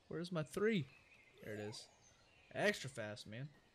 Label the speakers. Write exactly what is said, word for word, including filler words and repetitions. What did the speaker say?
Speaker 1: Where's my three? There it is. Extra fast, man.